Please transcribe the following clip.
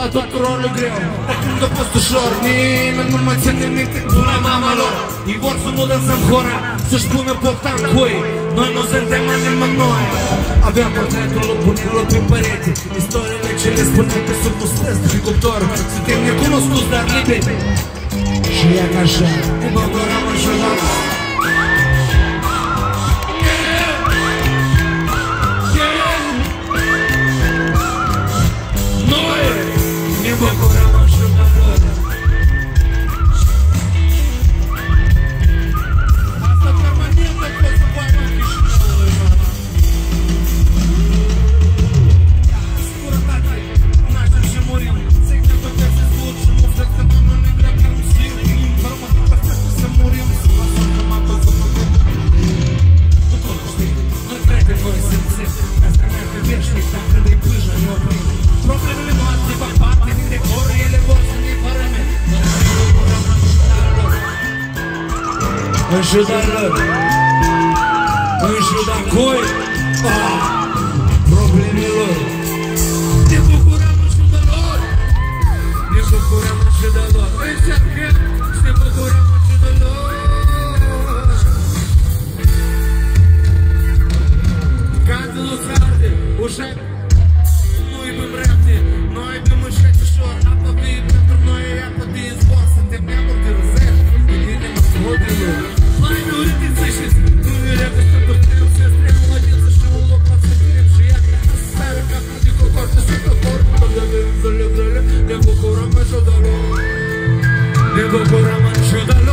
la tuturor e greu, dar când a fost ușor, nimeni nu mai ține minte bună mama lor. Ei vor să nu dansăm hora, să-și pună pofta în cui. Noi nu suntem nimănui. Aveam portretul lui bunicul pe perete, istoriile ce le spuneam pe sub ustăți de cuptor. Suntem necunoscuți, dar liberi. Și ea ca așa, cu băgăram în jurnal. Noi ne bucurăm în jurnal. Asta permanent a fost cu aia în Chișinăului, mama. Scurătate, naștem și murim. Segnem tot ce se scurt și nu flexăm în mână grea că nu sirim. Rămân pe asta să murim, să lasăm că m-a tot să mă gând. Nu tot știi, noi credem noi simțim. Asta merge veșnic, dar când îi pâjă ne oprim. Problemele noastre fac parte din decor, ele vor să ne părăme. În ciuda lor, în ciuda cui, problemelor. Ne bucurăm în ciuda lor, ne bucurăm în ciuda lor. Încercăm și ne bucurăm în ciuda lor. Candilul se arde, ușa nu iubim repte, noi iubim înșet ușor. Apă vie pentru noi e apă de izvor. Suntem neamuri de răzeri, gândim în sfodilor. Mai nu ridic să știți, nu ne repede să putem să strem mlădință și un loc la să fim. Și ea să sară capul de cocor, să se cocor. Ne bucurăm în ciuda lor, ne bucurăm în ciuda lor.